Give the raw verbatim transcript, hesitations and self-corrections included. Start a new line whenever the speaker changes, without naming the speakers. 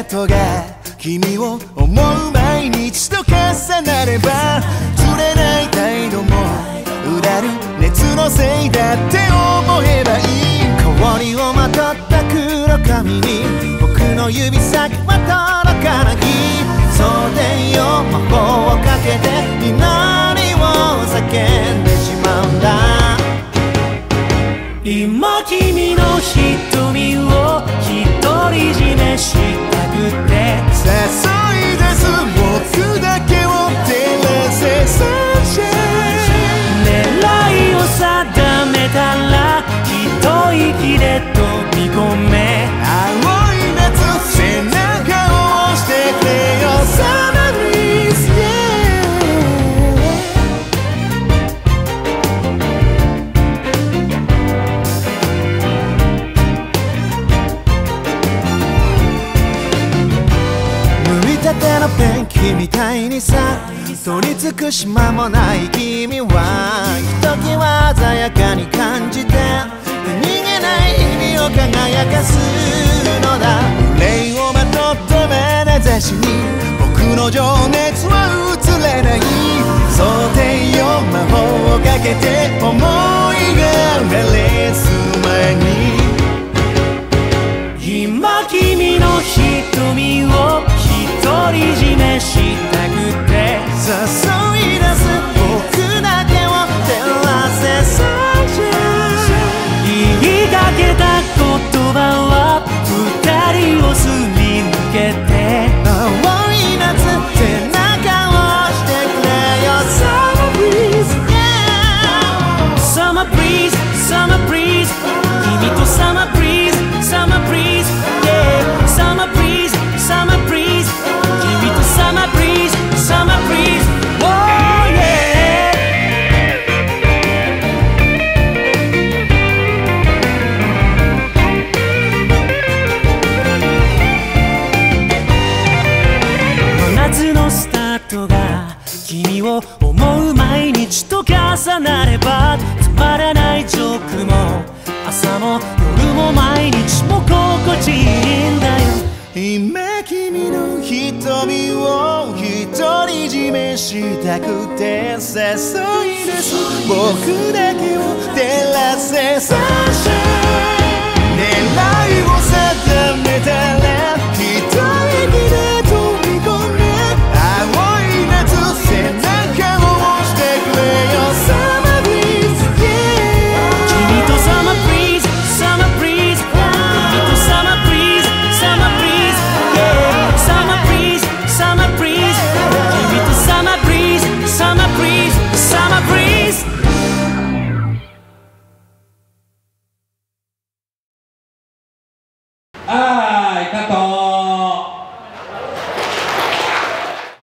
トが君を思う毎日と重なれば、釣れない態度もうだる熱のせいだって思えばいい。氷をまとった黒髪に僕の指先は届かない。そうでよ魔法をかけて祈りを叫んでしまうんだ。
今君の瞳を独り占めしたくて
誘い出す僕だけを照らせサンシャイン。
狙いを定めたら一息で飛び込め。
青い夏背中を押してくれよサマーブリーズ、剥いたてのペンキみたいにさ取り尽くし間もない君はひときわ鮮やかに感じて逃げない意味を輝かすのだ。憂いをまとった眼差しに僕の情熱は映れない。そうでよ魔法をかけて思いが鳴りす前に
今君の瞳を独り占めしたくて
誘い出す僕だけを照らせサンシャイン。
言いかけた言葉は二人をすり抜けて
青い夏背中を押してくれよサマーブリーズ、
Summer breeze, summer breeze 君と Summer breeze, summer breeze yeah Summer breeze, summer breeze 君と Summer breeze, summer breeze oh yeah。 夏のスタートが君を思う毎日と重なればつまらないジョークも朝も夜も毎日も心地いいんだよ。
今君の瞳を独り占めしたくて誘い出す僕だけを照らせサンシャイン。